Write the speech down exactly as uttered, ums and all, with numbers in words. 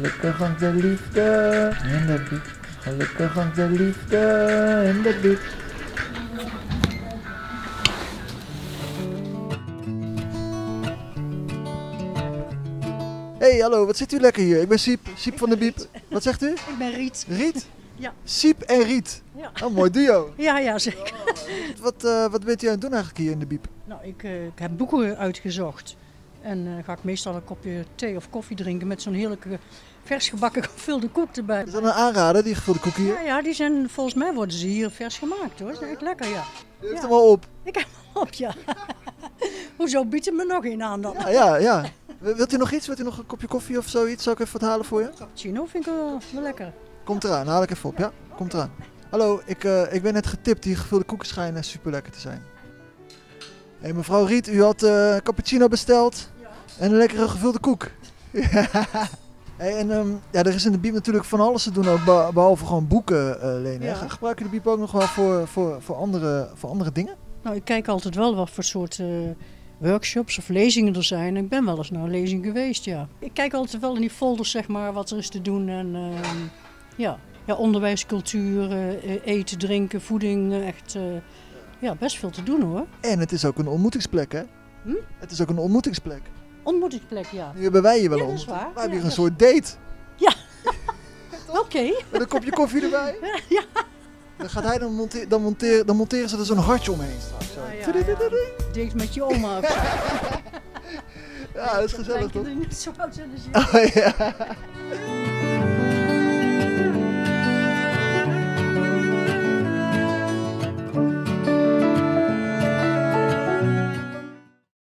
Gelukkig want de liefde in de biep. Gelukkig want de liefde in de biep. Hey, hallo, wat zit u lekker hier? Ik ben Siep, Siep van de Biep. Wat zegt u? Ik ben Riet. Riet? Ja. Siep en Riet. Ja. Oh, mooi duo. Ja, ja, zeker. Wat, uh, wat bent u aan het doen eigenlijk hier in de Biep? Nou, ik, uh, ik heb boeken uitgezocht. En uh, ga ik meestal een kopje thee of koffie drinken met zo'n heerlijke vers gebakken gevulde koek erbij. Is dat een aanrader, die gevulde koek hier? Ja, ja, die zijn, volgens mij worden ze hier vers gemaakt hoor. Dat is echt lekker, ja. U heeft ja. hem al op? Ik heb hem op, ja. Hoezo biedt er me nog een aan dan? Ja, ja, ja. Wilt u nog iets? Wilt u nog een kopje koffie of zoiets? Zal ik even wat halen voor je? Cappuccino vind ik wel, wel lekker. Komt eraan, haal ik even op, ja? Komt eraan. Hallo, ik, uh, ik ben net getipt, die gevulde koeken schijnen super lekker te zijn. Hé hey, mevrouw Riet, u had uh, cappuccino besteld ja. En een lekkere gevulde koek. Hey, en um, ja, er is in de Biep natuurlijk van alles te doen, ook behalve gewoon boeken uh, lenen. Ja. Gebruik je de Biep ook nog wel voor, voor, voor, andere, voor andere dingen? Nou, ik kijk altijd wel wat voor soort uh, workshops of lezingen er zijn. Ik ben wel eens naar een lezing geweest, ja. Ik kijk altijd wel in die folders, zeg maar, wat er is te doen. En uh, ja, ja, onderwijs, cultuur, uh, eten, drinken, voeding, uh, echt uh, ja, best veel te doen hoor. En het is ook een ontmoetingsplek, hè? Hm? Het is ook een ontmoetingsplek. Ontmoetingsplek, ja. Nu hebben wij hier wel ja, een dat is waar. We hebben ja, hier een soort date. Ja, oké. Okay. Met een kopje koffie erbij. Ja. Dan gaat hij dan monteren, dan monteren, dan monteren ze er zo'n hartje omheen straks. Zo. Ja, ja, ja. Date met je oma. Ja, dat is gezellig toch? Dat niet zo oud zijn als je. Oh, ja.